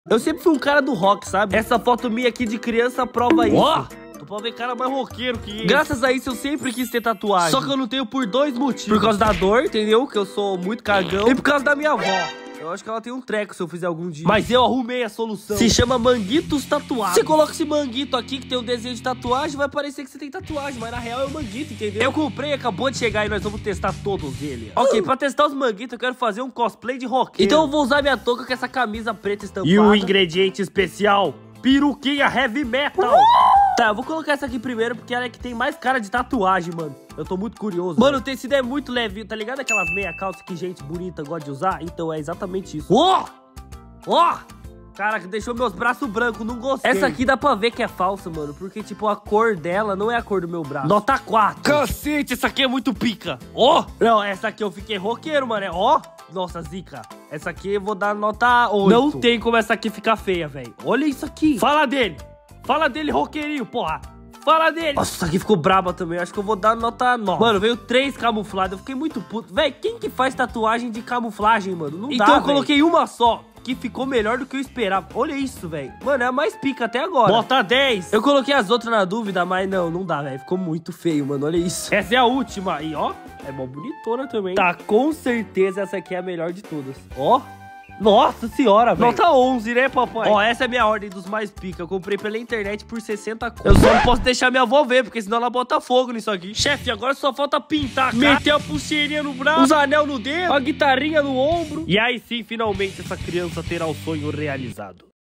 Eu sempre fui um cara do rock, sabe? Essa foto minha aqui de criança prova isso. Ó, tu pode ver cara mais roqueiro que esse. Graças a isso eu sempre quis ter tatuagem. Só que eu não tenho por dois motivos. Por causa da dor, entendeu? Que eu sou muito cagão. E por causa da minha avó. Eu acho que ela tem um treco se eu fizer algum dia. Mas eu arrumei a solução. Se chama Manguitos Tatuados. Você coloca esse manguito aqui que tem um desenho de tatuagem, vai parecer que você tem tatuagem, mas na real é o manguito, entendeu? Eu comprei, acabou de chegar e nós vamos testar todos eles. Ok, pra testar os manguitos eu quero fazer um cosplay de roqueiro. Então eu vou usar minha touca com essa camisa preta estampada. E o ingrediente especial, peruquinha heavy metal. Tá, eu vou colocar essa aqui primeiro porque ela é que tem mais cara de tatuagem, mano. Eu tô muito curioso. Mano, o tecido é muito leve, tá ligado? Aquelas meia calça que gente bonita gosta de usar? Então é exatamente isso. Ó! Ó! Caraca, deixou meus braços brancos, não gostei. Essa aqui dá pra ver que é falsa, mano. Porque, tipo, a cor dela não é a cor do meu braço. Nota 4. Cacete, essa aqui é muito pica. Ó! Não, essa aqui eu fiquei roqueiro, mano. Ó! Nossa, zica. Essa aqui eu vou dar nota 8. Não tem como essa aqui ficar feia, velho. Olha isso aqui. Fala dele. Fala dele, roqueirinho, porra. Fala dele. Nossa, essa aqui ficou braba também. Acho que eu vou dar nota 9. Mano, veio 3 camufladas. Eu fiquei muito puto. Véi, quem que faz tatuagem de camuflagem, mano? Não então dá, eu coloquei véio. uma só. Que ficou melhor do que eu esperava. Olha isso, velho. Mano, é a mais pica até agora. Bota 10. Eu coloquei as outras na dúvida, mas não dá, velho. Ficou muito feio, mano. Olha isso. Essa é a última. E ó, é mó bonitona também. Tá, com certeza essa aqui é a melhor de todas. Ó. Nossa senhora, velho. Nota 11, né, papai? Ó, essa é a minha ordem dos mais pica. Eu comprei pela internet por 60 conto. Eu só não posso deixar minha avó ver, porque senão ela bota fogo nisso aqui. Chefe, agora só falta pintar, cara. Meter a pulseirinha no braço, os anel no dedo, a guitarrinha no ombro. E aí sim, finalmente, essa criança terá o sonho realizado.